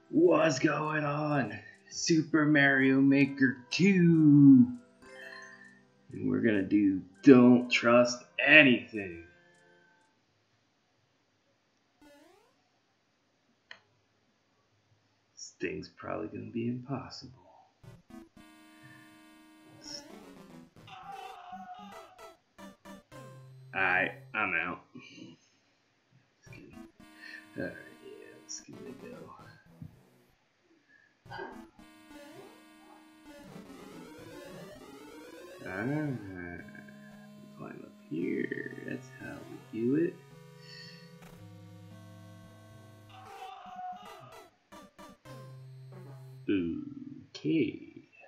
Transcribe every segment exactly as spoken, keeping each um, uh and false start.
What's going on? Super Mario Maker two. And we're gonna do Don't Trust Anything. This thing's probably gonna be impossible. Alright, I'm out. Alright, yeah, let's give it a go. Ah, climb up here. That's how we do it. Okay.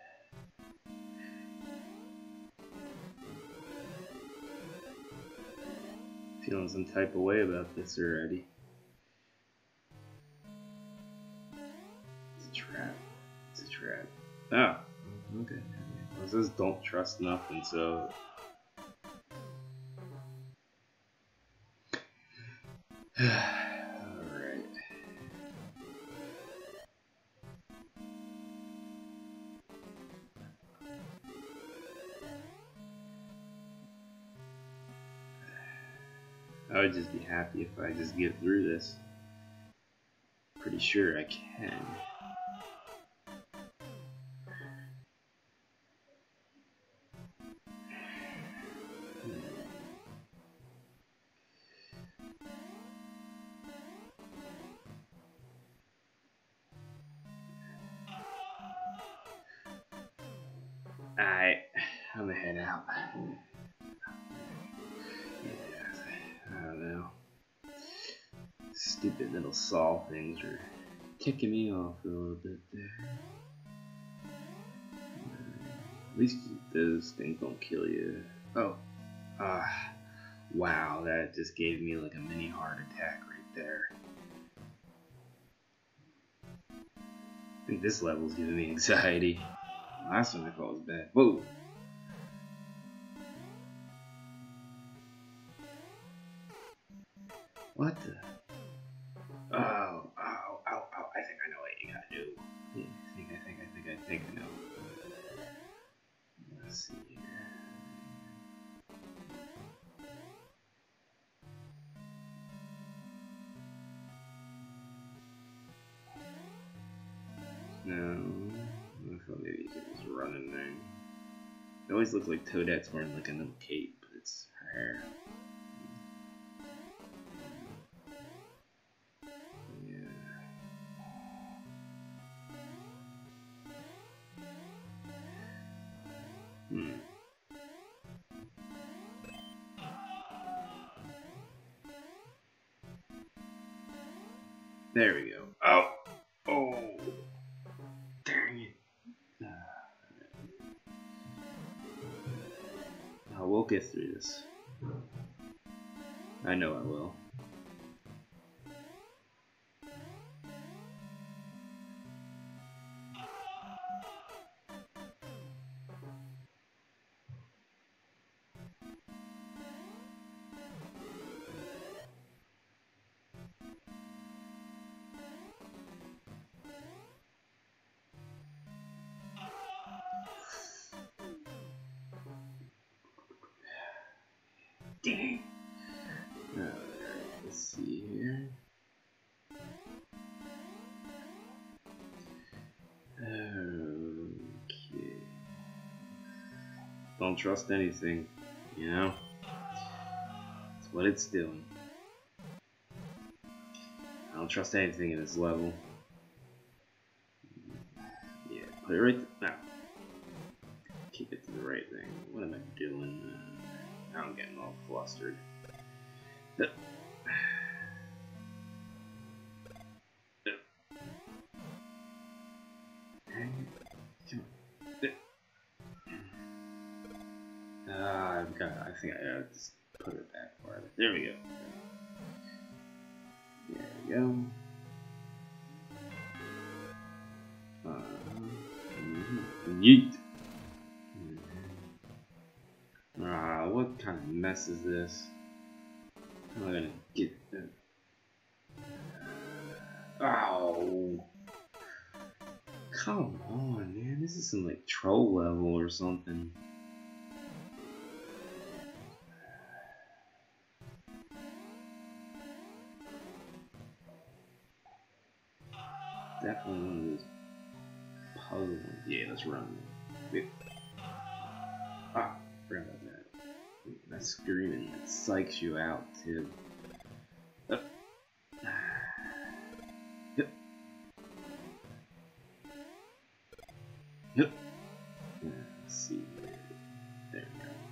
Feeling some type of way about this already. It's a trap. It's a trap. Oh, okay. Well, it says don't trust nothing, so. Alright. I would just be happy if I just get through this. Pretty sure I can. Alright, I'm gonna head out. Yeah, I don't know. Stupid little saw things are ticking me off a little bit there. At least those things don't kill you. Oh, ah, uh, wow, that just gave me like a mini heart attack right there. I think this level's giving me anxiety. Last one I thought was bad. Whoa. What the? Oh, oh, oh, oh, I think I know what you gotta do. Yeah, I think, I think, I think, I think I know. Let's see here. No. I thought maybe you could just run in there. It always looks like Toadette's wearing like a little cape, but it's her hair. Hmm. There we go. Oh! Oh! Dang it. I will get through this. I know I will. Dang. Alright, let's see here. Okay. Don't trust anything, you know? That's what it's doing. I don't trust anything in this level. Yeah, put it right now. Keep it to the right thing. What am I doing? Uh, I'm getting all flustered. Uh, Ah, I've got. I think I gotta just put it back farther. There we go. There we go. Uh, mm-hmm. Yeet. Mm-hmm. Ah, what kind of mess is this? How am I gonna get that? Uh, ow! Come on, man. This is some like troll level or something. Definitely one of those puzzle ones. Yeah, let's run. Wait. Ah, forgot about that. That screaming that psychs you out too. Uh. Yep. Yep. Let's see. There we go.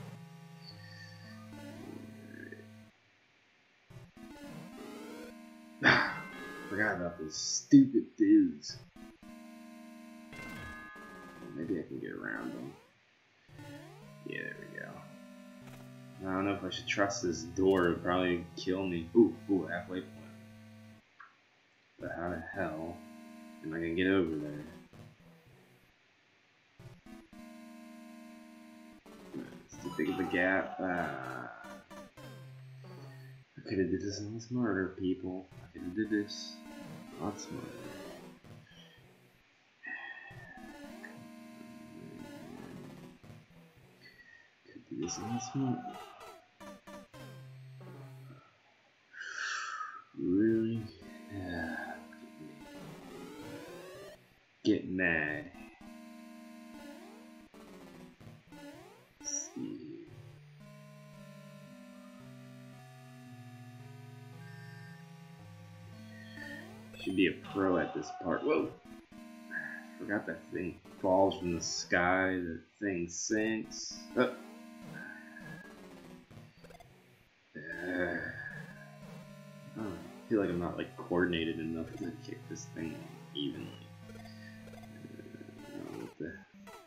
Ah, forgot about those stupid dudes. Maybe I can get around them. Yeah, there we go. I don't know if I should trust this door. It'll probably kill me. Ooh, ooh, halfway point. But how the hell am I gonna get over there? It's too big of a gap. Ah. I could have did this a lot smarter, people. I could have did this a lot smarter. Could do this a lot smarter. Really? Yeah. Get mad. Let's see. Should be a pro at this part. Whoa! Forgot that thing falls from the sky. That thing sinks. Oh. Uh, oh, I feel like I'm not like coordinated enough to kick this thing evenly. Uh, what the?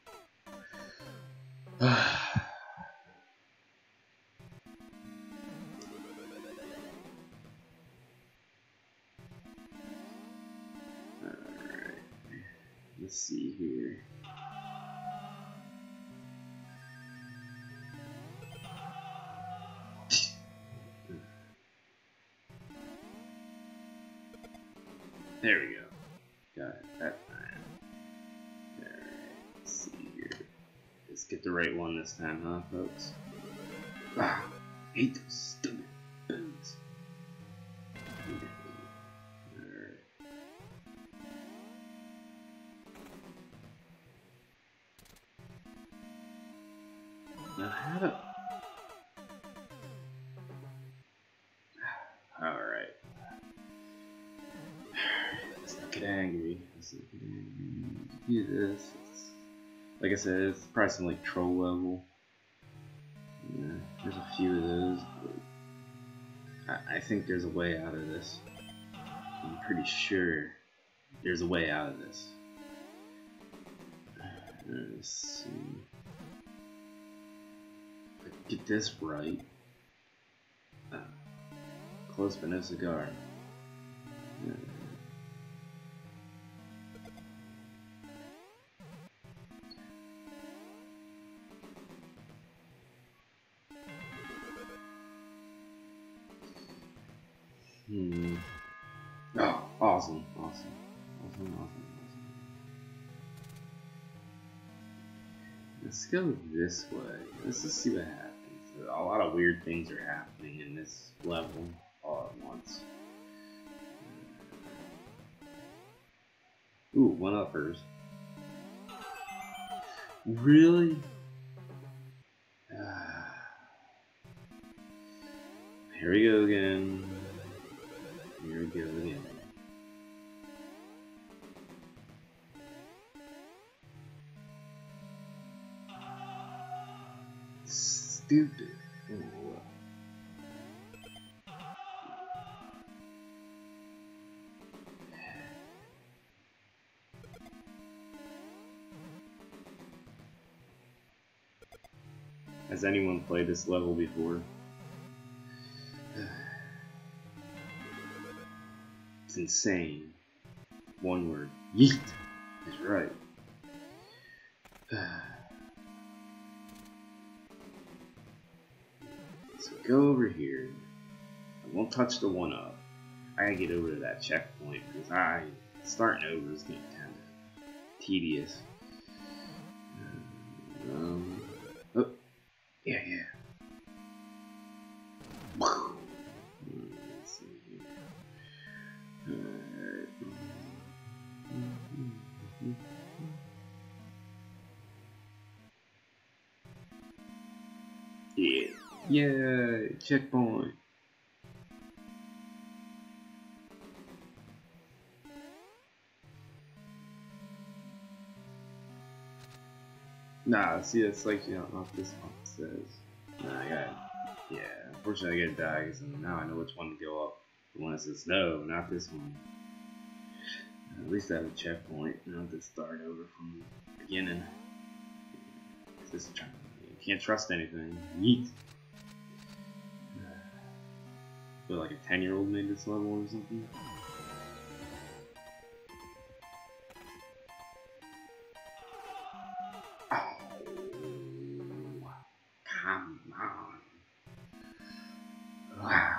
Alright. Let's see here. There we go. Got it that time. Alright, let's see here. Let's get the right one this time, huh, folks? Ah, I hate those stupid buttons. Alright. Now, how to. Alright. Let's not get angry. Let's not get angry. Do this. It's, like I said, it's probably some like troll level. Yeah, there's a few of those, but I, I think there's a way out of this. I'm pretty sure there's a way out of this. Let's see. If I can get this right. Uh, close but no cigar. Uh, Hmm. Oh, awesome, awesome, awesome, awesome, awesome. Let's go this way. Let's just see what happens. A lot of weird things are happening in this level all at once. Ooh, one uppers. Really? Ah. Here we go again. Here we go again. Stupid. Ooh. Has anyone played this level before? It's insane. One word. Yeet is right. So go over here. I won't touch the one up. I gotta get over to that checkpoint because I starting over is getting kind tedious. Um, oh, yeah, yeah. Let's see here. Alright. Yeah. Yay! Checkpoint. Nah, see, it's like, you know, not this one says. Nah, I got, yeah, unfortunately I gotta die, because now I know which one to go up. The one that says no, not this one. At least I have a checkpoint. I don't have to start over from the beginning. This you can't trust anything. Yeet. Feel like a ten year old made this level or something. Oh, come on. Wow.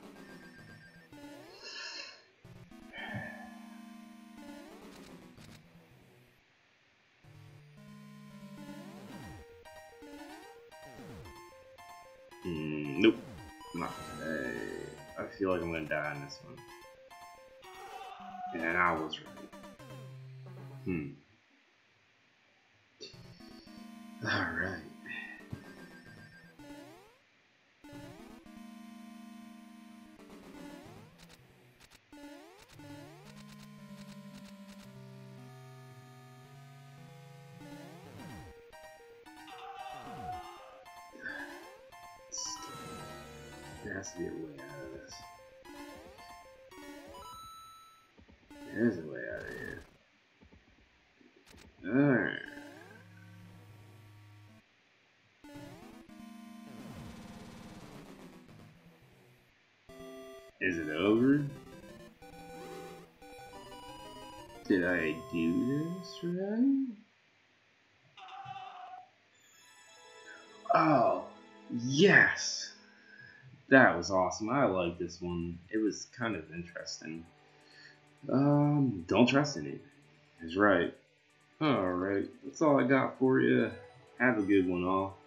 Mm, nope. Not today. I feel like I'm gonna die in this one. And I was right. Hmm. Alright. There has to be a way out of this. There's a way out of here. Alright. Is it over? Did I do this right? Oh, yes! That was awesome. I like this one. It was kind of interesting. Um, don't trust anything. That's right. Alright, that's all I got for you. Have a good one, all.